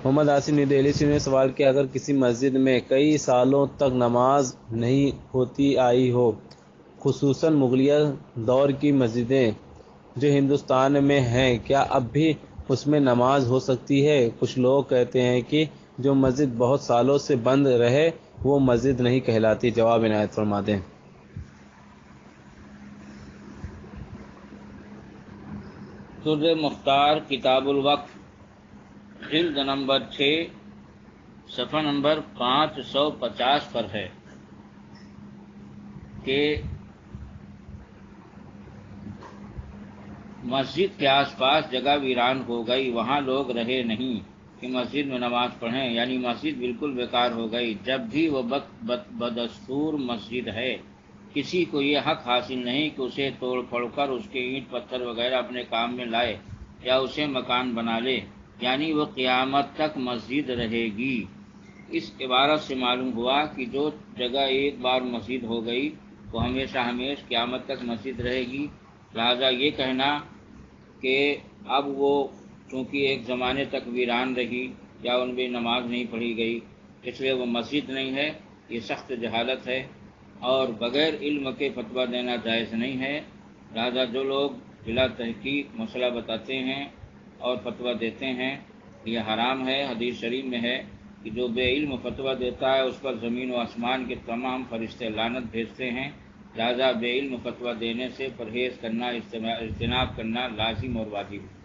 محمد آصف نے دہلی سے سوال کیا، اگر کسی مسجد میں کئی سالوں تک نماز نہیں ہوتی آئی ہو، خصوصاً مغلیہ دور کی مسجدیں جو ہندوستان میں ہیں، کیا اب بھی اس میں نماز ہو سکتی ہے؟ کچھ لوگ کہتے ہیں کہ جو مسجد بہت سالوں سے بند رہے وہ مسجد نہیں کہلاتی۔ جواب عنایت فرما دیں۔ در مختار کتاب الوقف جلد نمبر 6 صفحہ نمبر 550 پر ہے کہ مسجد کے آس پاس جگہ ویران ہو گئی، وہاں لوگ رہے نہیں کہ مسجد میں نماز پڑھیں، یعنی مسجد بالکل بیکار ہو گئی۔ جب بھی وہ بدستور مسجد ہے، کسی کو یہ حق حاصل نہیں کہ اسے توڑ پھوڑ کر اس کے اینٹ پتھر وغیرہ اپنے کام میں لائے یا اسے مکان بنا لے، یعنی وہ قیامت تک مسجد رہے گی۔ اس عبارت سے معلوم ہوا کہ جو جگہ ایک بار مسجد ہو گئی وہ ہمیشہ ہمیشہ قیامت تک مسجد رہے گی۔ لہذا یہ کہنا کہ اب وہ چونکہ ایک زمانے تک ویران رہی یا ان میں نماز نہیں پڑھی گئی اس لیے وہ مسجد نہیں ہے، یہ سخت جہالت ہے اور بغیر علم کے فتویٰ دینا جائز نہیں ہے۔ لہذا جو لوگ بلا تحقیق مسئلہ بتاتے ہیں اور فتویٰ دیتے ہیں یہ حرام ہے۔ حدیث شریف میں ہے کہ جو بے علم فتویٰ دیتا ہے اس پر زمین و آسمان کے تمام فرشتے لعنت بھیجتے ہیں۔ لہذا بے علم فتویٰ دینے سے پرہیز کرنا، اجتناب کرنا لازم اور واجب ہے۔